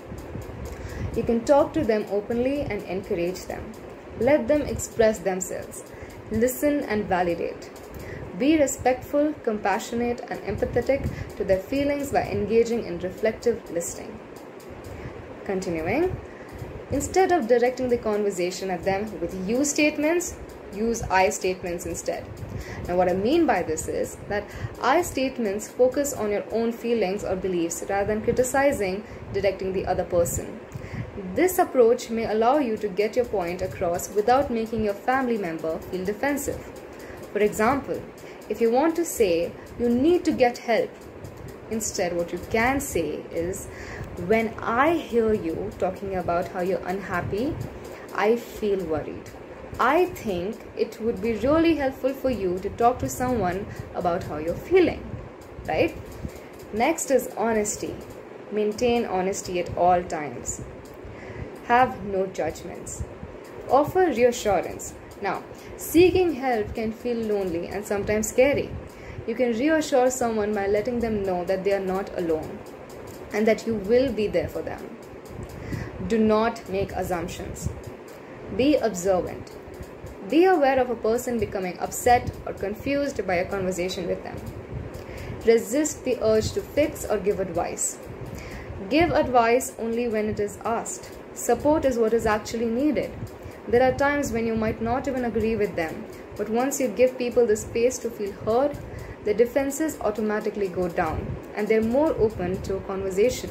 You can talk to them openly and encourage them. Let them express themselves. Listen and validate. Be respectful, compassionate, and empathetic to their feelings by engaging in reflective listening. Continuing, instead of directing the conversation at them with you statements, use I statements instead. Now what I mean by this is that I statements focus on your own feelings or beliefs rather than criticizing, directing the other person. This approach may allow you to get your point across without making your family member feel defensive. For example, if you want to say, you need to get help, instead what you can say is, when I hear you talking about how you're unhappy, I feel worried. I think it would be really helpful for you to talk to someone about how you're feeling, right? Next is honesty. Maintain honesty at all times. Have no judgments. Offer reassurance. Now, seeking help can feel lonely and sometimes scary. You can reassure someone by letting them know that they are not alone and that you will be there for them. Do not make assumptions. Be observant. Be aware of a person becoming upset or confused by a conversation with them. Resist the urge to fix or give advice. Give advice only when it is asked. Support is what is actually needed. There are times when you might not even agree with them, but once you give people the space to feel heard, their defenses automatically go down and they're more open to a conversation.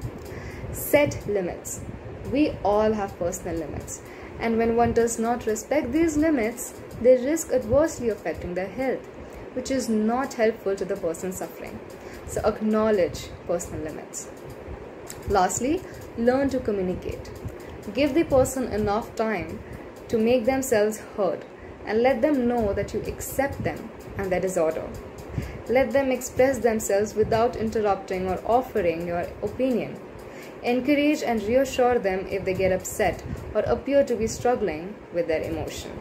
Set limits. We all have personal limits, and when one does not respect these limits, they risk adversely affecting their health, which is not helpful to the person suffering. So acknowledge personal limits. Lastly, learn to communicate. Give the person enough time to make themselves heard and let them know that you accept them and their disorder. Let them express themselves without interrupting or offering your opinion. Encourage and reassure them if they get upset or appear to be struggling with their emotion.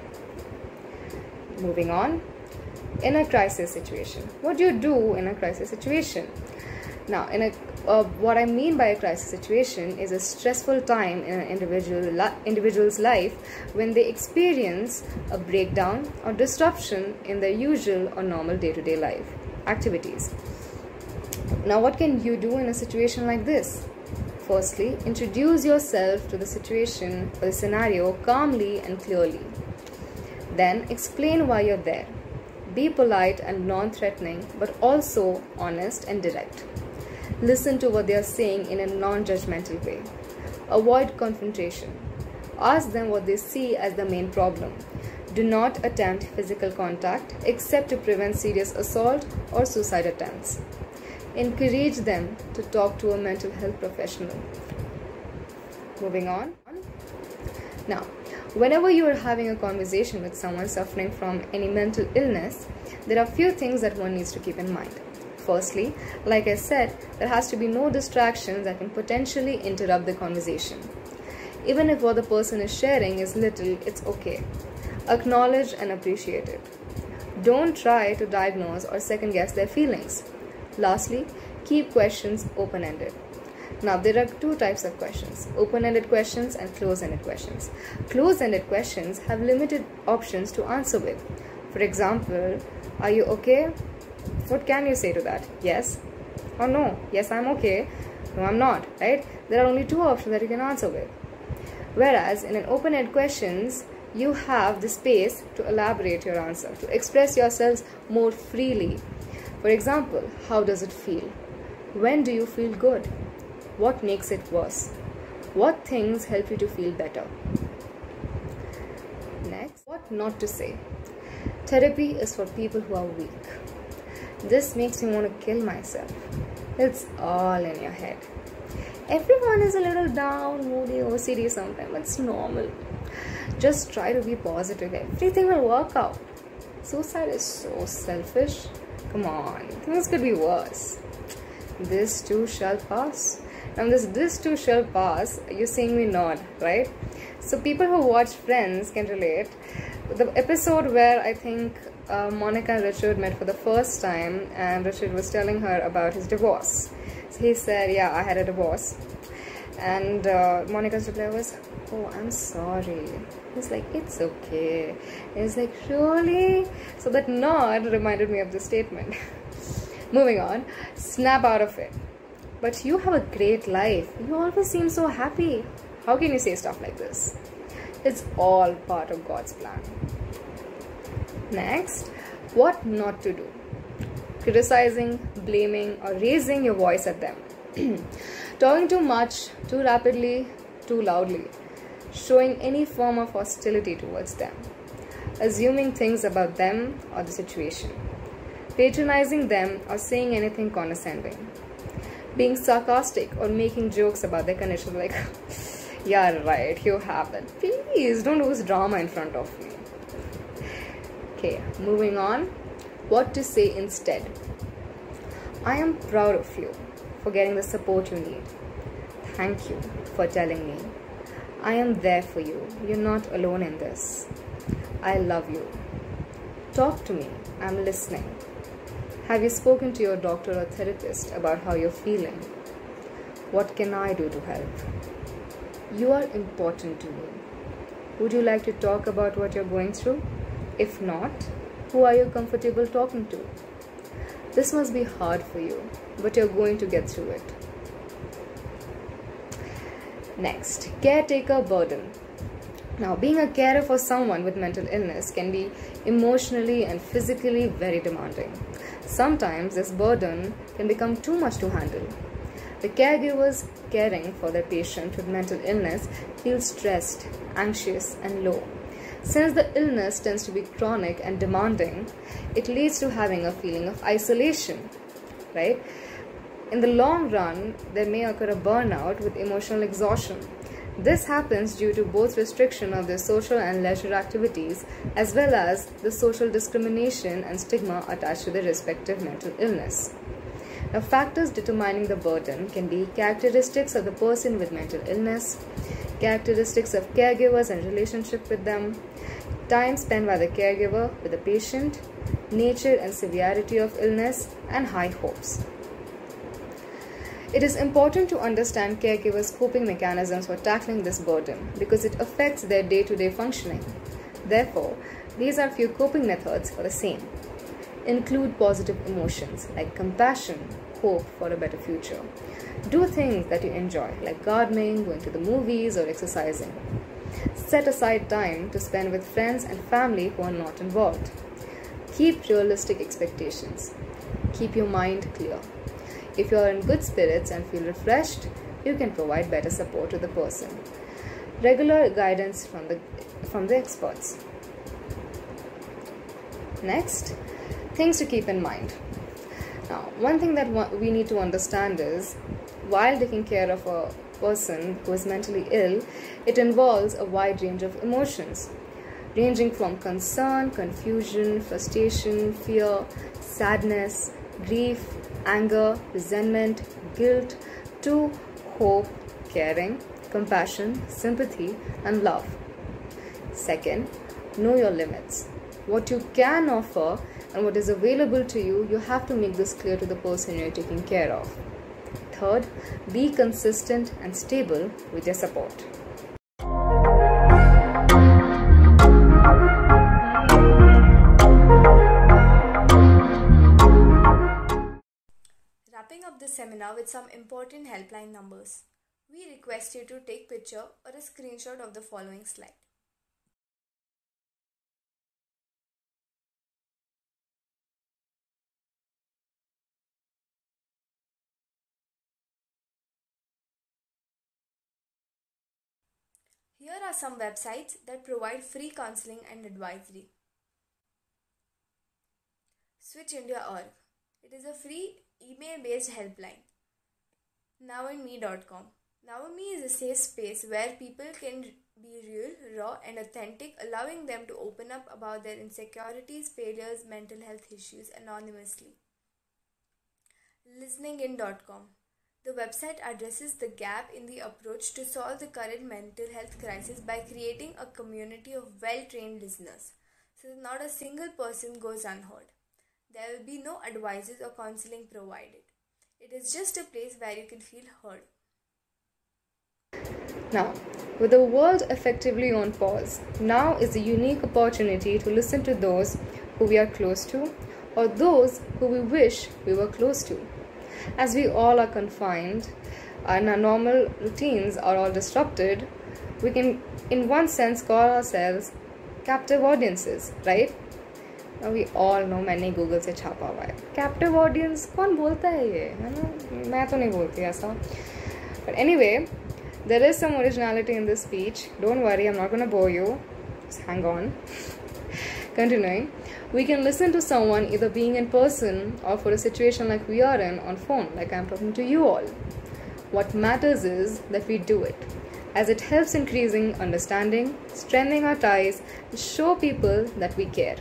Moving on, in a crisis situation. What do you do in a crisis situation? Now, in a, uh, what I mean by a crisis situation is a stressful time in an individual li- individual's life when they experience a breakdown or disruption in their usual or normal day-to-day life activities. Now, what can you do in a situation like this? Firstly, introduce yourself to the situation or the scenario calmly and clearly. Then, explain why you're there. Be polite and non-threatening, but also honest and direct. Listen to what they are saying in a non-judgmental way. Avoid confrontation. Ask them what they see as the main problem. Do not attempt physical contact except to prevent serious assault or suicide attempts. encourage them to talk to a mental health professional. Moving on. Now, whenever you are having a conversation with someone suffering from any mental illness, there are few things that one needs to keep in mind. Firstly, like I said, there has to be no distractions that can potentially interrupt the conversation. Even if what the person is sharing is little, it's okay. Acknowledge and appreciate it. Don't try to diagnose or second guess their feelings. Lastly, keep questions open-ended. Now, there are two types of questions, open-ended questions and close-ended questions. Close-ended questions have limited options to answer with. For example, are you okay? What can you say to that? Yes or no? Yes, I'm okay. No, I'm not, right? There are only two options that you can answer with. Whereas in an open-ended questions, you have the space to elaborate your answer, to express yourselves more freely. For example, how does it feel? When do you feel good? What makes it worse? What things help you to feel better? Next, what not to say. Therapy is for people who are weak. This makes me want to kill myself. It's all in your head. Everyone is a little down, moody, O C D sometimes. It's normal. Just try to be positive. Everything will work out. Suicide is so selfish. Come on, things could be worse. This too shall pass. Now this this too shall pass, you're seeing me nod, right? So people who watch Friends can relate. The episode where I think uh, Monica and Richard met for the first time, and Richard was telling her about his divorce. So he said, yeah, I had a divorce. And uh, Monica's reply was, oh, I'm sorry. He's like, it's okay. He's like, really? So that nod reminded me of the statement. Moving on, snap out of it. But you have a great life. You always seem so happy. How can you say stuff like this? It's all part of God's plan. Next, what not to do. Criticizing, blaming, or raising your voice at them. Talking too much, too rapidly, too loudly. Showing any form of hostility towards them. Assuming things about them or the situation. Patronizing them or saying anything condescending. Being sarcastic or making jokes about their condition, like, yeah, right, you have that. Please don't use drama in front of me. Okay, moving on. What to say instead. I am proud of you for getting the support you need. Thank you for telling me. I am there for you. You're not alone in this. I love you. Talk to me. I'm listening. Have you spoken to your doctor or therapist about how you're feeling? What can I do to help? You are important to me. Would you like to talk about what you're going through? If not, who are you comfortable talking to? This must be hard for you, but you're going to get through it. Next, caretaker burden. Now, being a carer for someone with mental illness can be emotionally and physically very demanding. Sometimes this burden can become too much to handle. The caregivers caring for their patient with mental illness feel stressed, anxious, and low. Since the illness tends to be chronic and demanding, it leads to having a feeling of isolation, right? In the long run, there may occur a burnout with emotional exhaustion. This happens due to both restriction of their social and leisure activities, as well as the social discrimination and stigma attached to their respective mental illness. Now, factors determining the burden can be characteristics of the person with mental illness, characteristics of caregivers and relationship with them, time spent by the caregiver with the patient, nature and severity of illness, and high hopes. It is important to understand caregivers' coping mechanisms for tackling this burden because it affects their day-to-day functioning. Therefore, these are few coping methods for the same. Include positive emotions like compassion, hope for a better future. Do things that you enjoy like gardening, going to the movies, or exercising. Set aside time to spend with friends and family who are not involved. Keep realistic expectations. Keep your mind clear. If you are in good spirits and feel refreshed, you can provide better support to the person. Regular guidance from the, from the experts. Next, things to keep in mind. Now, one thing that we need to understand is, while taking care of a person who is mentally ill, it involves a wide range of emotions, ranging from concern, confusion, frustration, fear, sadness, grief, anger, resentment, guilt, to hope, caring, compassion, sympathy, and love. Second, know your limits. What you can offer and what is available to you, you have to make this clear to the person you're taking care of. Third, be consistent and stable with your support. Wrapping up this seminar with some important helpline numbers. We request you to take picture or a screenshot of the following slide. Here are some websites that provide free counseling and advisory. switch india dot org. It is a free email-based helpline. now and me dot com. now and me is a safe space where people can be real, raw and authentic, allowing them to open up about their insecurities, failures, mental health issues anonymously. listening in dot com. The website addresses the gap in the approach to solve the current mental health crisis by creating a community of well-trained listeners, so that not a single person goes unheard. There will be no advices or counseling provided. It is just a place where you can feel heard. Now, with the world effectively on pause, now is a unique opportunity to listen to those who we are close to or those who we wish we were close to. As we all are confined and our normal routines are all disrupted, we can in one sense call ourselves captive audiences, right? Now we all know, मैंने Google से छापा हुआ है. Captive audience कौन बोलता है ये? है ना? मैं तो नहीं बोलती ऐसा. But anyway, there is some originality in this speech. Don't worry, I'm not going to bore you. Just hang on. Continuing, we can listen to someone either being in person or for a situation like we are in on phone, like I'm talking to you all. What matters is that we do it, as it helps increasing understanding, strengthening our ties, and show people that we care.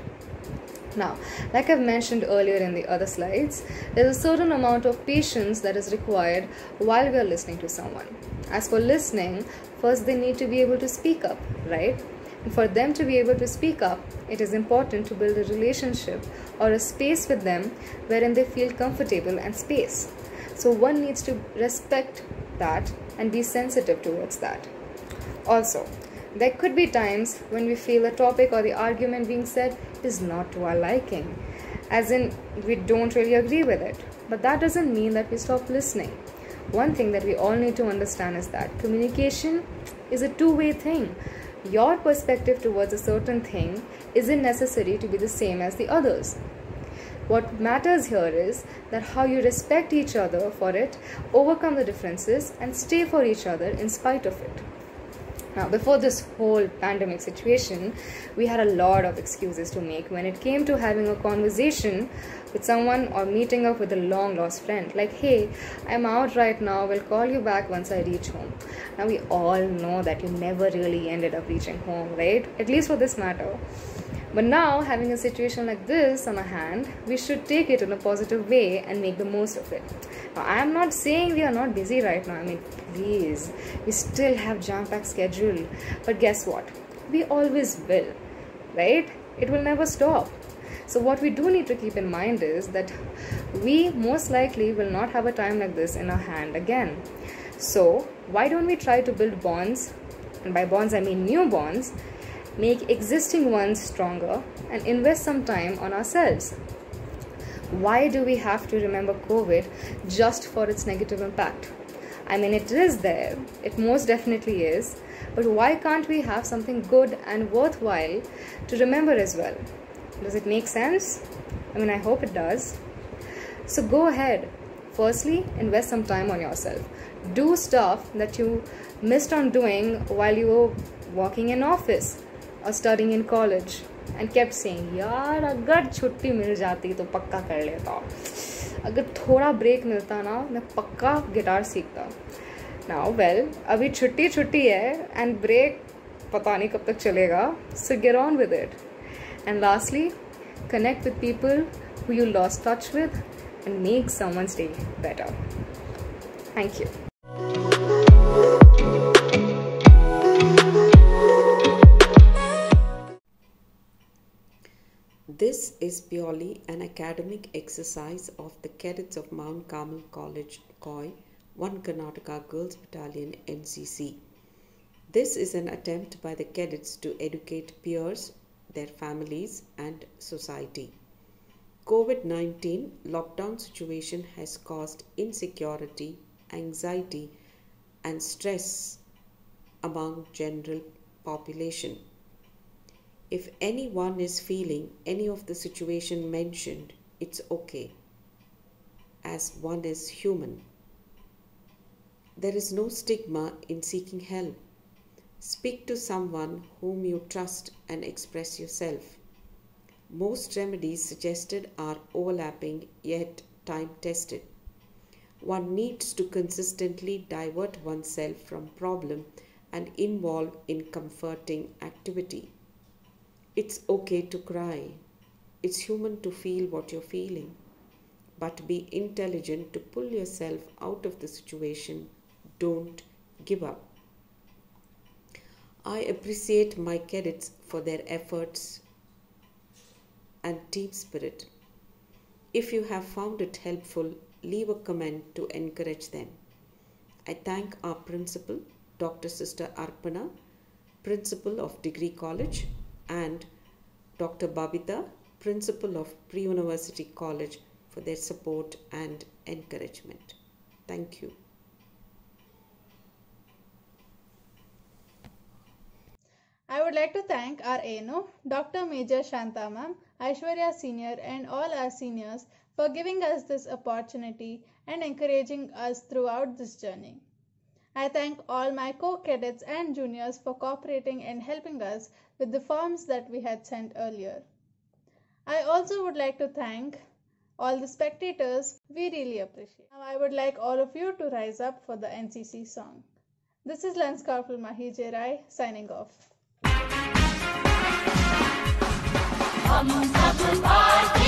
Now, like I've mentioned earlier in the other slides, there's a certain amount of patience that is required while we are listening to someone. As for listening, first they need to be able to speak up, right? And for them to be able to speak up, it is important to build a relationship or a space with them wherein they feel comfortable and space. So one needs to respect that and be sensitive towards that. Also, there could be times when we feel a topic or the argument being said is not to our liking, as in we don't really agree with it. But that doesn't mean that we stop listening. One thing that we all need to understand is that communication is a two-way thing. Your perspective towards a certain thing isn't necessary to be the same as the others. What matters here is that how you respect each other for it, overcome the differences, and stay for each other in spite of it. Now, before this whole pandemic situation, we had a lot of excuses to make when it came to having a conversation with someone or meeting up with a long lost friend. Like, hey, I'm out right now, we'll call you back once I reach home. Now, we all know that you never really ended up reaching home, right? At least for this matter. But now, having a situation like this on our hand, we should take it in a positive way and make the most of it. Now, I am not saying we are not busy right now. I mean, please, we still have jam-packed schedule. But guess what? We always will, right? It will never stop. So what we do need to keep in mind is that we most likely will not have a time like this in our hand again. So why don't we try to build bonds, and by bonds I mean new bonds, make existing ones stronger, and invest some time on ourselves. Why do we have to remember COVID just for its negative impact? I mean, it is there, it most definitely is, but why can't we have something good and worthwhile to remember as well? Does it make sense? I mean, I hope it does. So go ahead. Firstly, invest some time on yourself. Do stuff that you missed on doing while you were working in office or studying in college and kept saying, yaar, agar chutti mil jati to pakka kar leta. अगर थोड़ा break मिलता ना, मैं पक्का guitar सीखता. Now well, अभी छुट्टी छुट्टी है एंड ब्रेक पता नहीं कब तक चलेगा, so get on with it. And lastly, connect with people who you lost touch with and make someone's day better. Thank you. This is purely an academic exercise of the cadets of Mount Carmel College, K A R, one Karnataka Girls Battalion, N C C. This is an attempt by the cadets to educate peers, their families and society. COVID nineteen lockdown situation has caused insecurity, anxiety and stress among general population. If anyone is feeling any of the situation mentioned, it's okay, as one is human. There is no stigma in seeking help. Speak to someone whom you trust and express yourself. Most remedies suggested are overlapping yet time tested. One needs to consistently divert oneself from problem and involve in comforting activity. It's okay to cry. It's human to feel what you're feeling. But be intelligent to pull yourself out of the situation. Don't give up. I appreciate my cadets for their efforts and team spirit. If you have found it helpful, leave a comment to encourage them. I thank our principal, Doctor Sister Arpana, principal of Degree College, and Doctor Babita, principal of Pre-University College, for their support and encouragement. Thank you. I would like to thank our A N O, Doctor Major Shanta Ma'am, Aishwarya Senior and all our seniors for giving us this opportunity and encouraging us throughout this journey. I thank all my co-cadets and juniors for cooperating and helping us with the forms that we had sent earlier. I also would like to thank all the spectators. We really appreciate. Now I would like all of you to rise up for the N C C song. This is Lance Corporal Mahi J. Rai signing off. हम सब